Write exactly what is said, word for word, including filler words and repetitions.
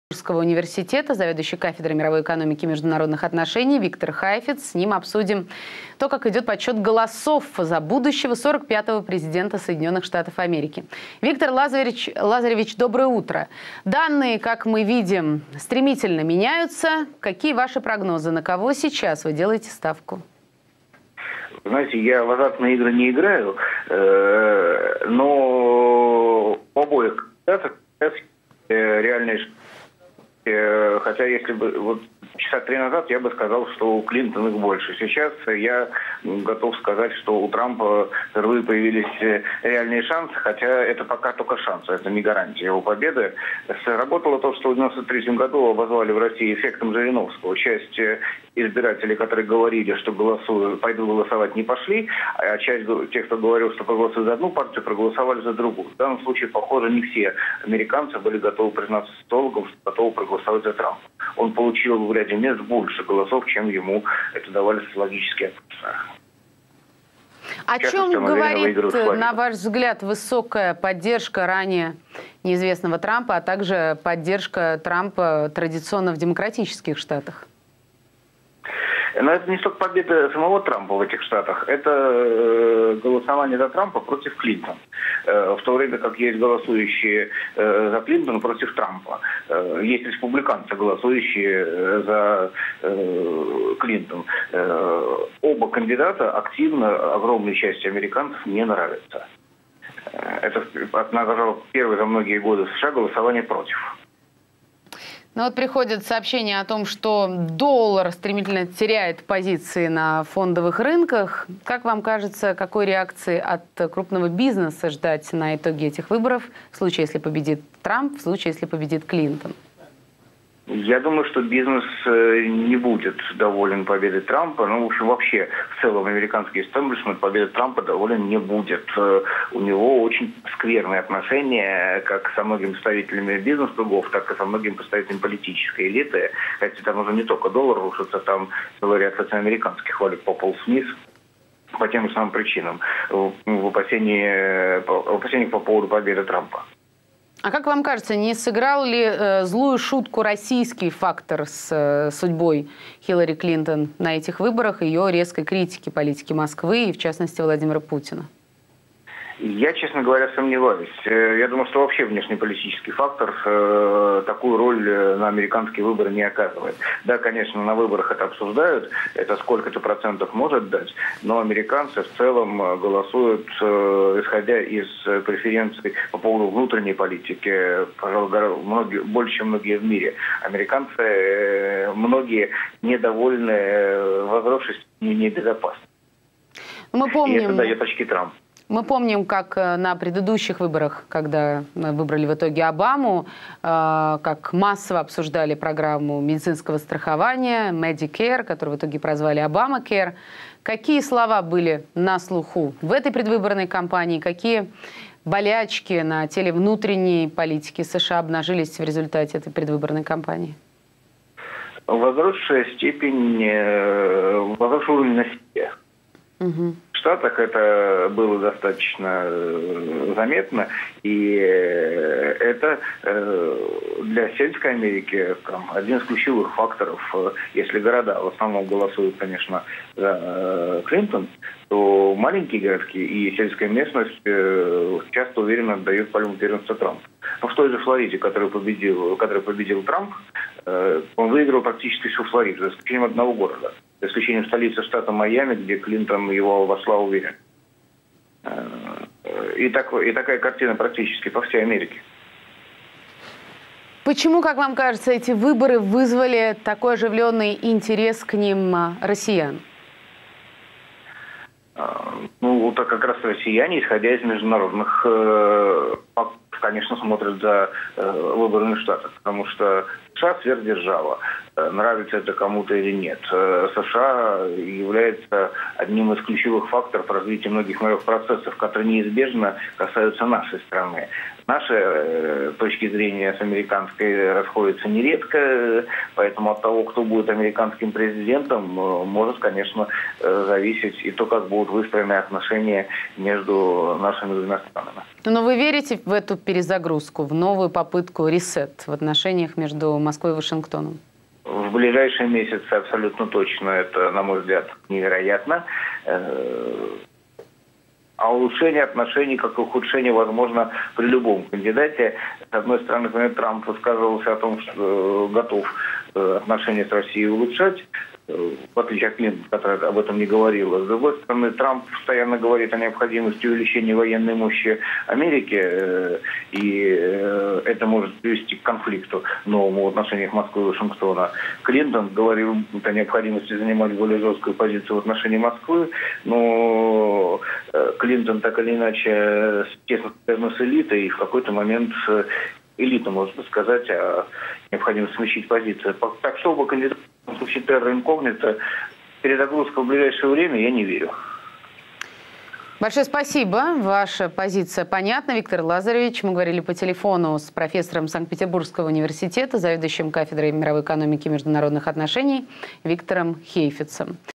Университета, заведующий кафедрой мировой экономики и международных отношений Виктор Хайфетц. С ним обсудим то, как идет подсчет голосов за будущего сорок пятого президента Соединенных Штатов Америки. Виктор Лазаревич, Лазаревич, доброе утро. Данные, как мы видим, стремительно меняются. Какие ваши прогнозы? На кого сейчас вы делаете ставку? Знаете, я в азартные игры не играю, но в обоих кандидатах реальные. Хотя, если бы вот часа три назад я бы сказал, что у Клинтона их больше. Сейчас я готов сказать, что у Трампа впервые появились реальные шансы, хотя это пока только шансы, это не гарантия его победы. Сработало то, что в девяносто третьем году обозвали в России эффектом Жириновского. Часть избирателей, которые говорили, что голосуют, пойду голосовать, не пошли, а часть тех, кто говорил, что проголосуют за одну партию, проголосовали за другую. В данном случае, похоже, не все американцы были готовы признаться социологам, что готовы проголосовать за Трампа. Он получил в ряде мест больше голосов, чем ему это давали социологические опросы. О чем говорит, на ваш взгляд, высокая поддержка ранее неизвестного Трампа, а также поддержка Трампа традиционно в демократических штатах? Но это не столько победа самого Трампа в этих штатах, это голосование за Трампа против Клинтона. В то время как есть голосующие за Клинтона против Трампа. Есть республиканцы, голосующие за Клинтон. Оба кандидата активно огромной части американцев не нравятся. Это, пожалуй, первое за многие годы в США голосование против. Ну вот приходит сообщение о том, что доллар стремительно теряет позиции на фондовых рынках. Как вам кажется, какой реакции от крупного бизнеса ждать на итоге этих выборов в случае, если победит Трамп, в случае, если победит Клинтон? Я думаю, что бизнес не будет доволен победой Трампа. Ну, в общем, вообще, в целом, американский истеблишмент победы Трампа доволен не будет. У него очень скверные отношения как со многими представителями бизнес-кругов, так и со многими представителями политической элиты. Хотя там уже не только доллар рушится, там целый ряд американских валют пополз вниз по тем же самым причинам, в опасениях по поводу победы Трампа. А как вам кажется, не сыграл ли э, злую шутку российский фактор с э, судьбой Хиллари Клинтон на этих выборах, ее резкой критики политики Москвы и, в частности, Владимира Путина? Я, честно говоря, сомневаюсь. Я думаю, что вообще внешнеполитический фактор э, такую роль на американские выборы не оказывает. Да, конечно, на выборах это обсуждают, это сколько-то процентов может дать, но американцы в целом голосуют, э, исходя из преференций по поводу внутренней политики, пожалуй, многие, больше, чем многие в мире. Американцы, э, многие недовольны э, возросшей небезопасностью. Мы помним... И это дает очки Трампу. Мы помним, как на предыдущих выборах, когда мы выбрали в итоге Обаму, как массово обсуждали программу медицинского страхования Medicare, которую в итоге прозвали Obamacare. Какие слова были на слуху в этой предвыборной кампании? Какие болячки на теле внутренней политики США обнажились в результате этой предвыборной кампании? Возросшая степень, возросший уровень насилия. Угу. В Штатах это было достаточно заметно, и это для сельской Америки там, один из ключевых факторов. Если города в основном голосуют, конечно, за Клинтон, то маленькие городки и сельская местность часто уверенно отдают пальму первенства Трампу. Но в той же Флориде, который победил, который победил Трамп, он выиграл практически всю Флориду, за исключением одного города. За исключением столицы штата Майами, где Клинтон его вошла уверенно. И, так, и такая картина практически по всей Америке. Почему, как вам кажется, эти выборы вызвали такой оживленный интерес к ним россиян? Ну, так как раз россияне, исходя из международных фактов, конечно, смотрят за э, выборами штатов, потому что США сверхдержава. Э, нравится это кому-то или нет. Э, США является одним из ключевых факторов развития многих мировых процессов, которые неизбежно касаются нашей страны. Наши э, точки зрения с американской расходятся нередко, поэтому от того, кто будет американским президентом, э, может, конечно, э, зависеть и то, как будут выстроены отношения между нашими двумя странами. Но вы верите в эту перезагрузку, в новую попытку ресет в отношениях между Москвой и Вашингтоном? В ближайшие месяцы абсолютно точно. Это, на мой взгляд, невероятно. А улучшение отношений, как и ухудшение, возможно при любом кандидате. С одной стороны, например, Трамп высказывался о том, что готов отношения с Россией улучшать, в отличие от Клинтона, которая об этом не говорила. С другой стороны, Трамп постоянно говорит о необходимости увеличения военной мощи Америки, и это может привести к конфликту новому в отношениях Москвы и Вашингтона. Клинтон говорил о необходимости занимать более жесткую позицию в отношении Москвы, но Клинтон так или иначе тесно связан с элитой, и в какой-то момент элита может сказать о необходимости смягчить позицию. Так что оба кандидата в случае терра инкогнито, перезагрузка в ближайшее время, я не верю. Большое спасибо. Ваша позиция понятна. Виктор Лазаревич. Мы говорили по телефону с профессором Санкт-Петербургского университета, заведующим кафедрой мировой экономики и международных отношений Виктором Хейфицем.